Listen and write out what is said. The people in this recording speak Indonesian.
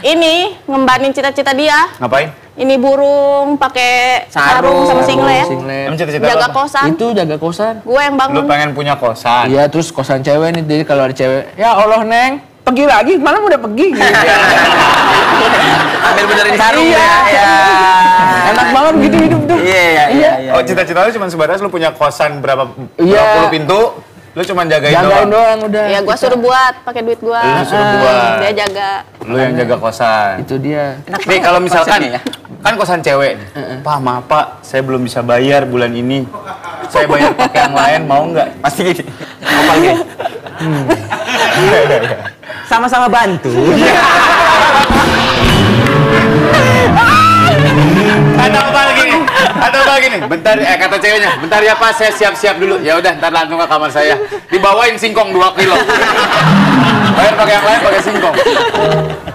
ini ngembanin cita-cita dia. Ngapain? Ini burung pakai sarung sama singlet. Emang cita-cita Jaga apa? kosan. Itu jaga kosan. Gue yang Lu bangun. pengen punya kosan? Iya, terus kosan cewek nih. Jadi kalau ada cewek, ya Allah Neng, pergi lagi, malam udah pergi gitu. Ambil benerin sarung Iya. ya. Enak banget gitu hidup tuh. Iya. Oh, cita-cita lu cuma sebatas lu punya kosan berapa Iya. puluh pintu, lu cuma jagain Jagain doang. doang udah. Ya gue suruh buat pakai duit gue. Lu suruh buat. Dia jaga. Lu yang jaga kosan. Itu dia. Nih kalau misalkan konsepnya ya. kan kosan cewek, Pak maaf Pak, saya belum bisa bayar bulan ini. Saya bayar pakai yang lain, mau nggak? Pasti gini. Apa gitu? Sama-sama bantu. Atau apa gini? Bentar, kata ceweknya, bentar ya Pak, saya siap-siap dulu. Ya udah, ntar langsung ke kamar saya. Dibawain singkong 2 kilo. Bayar pakai yang lain, pakai singkong.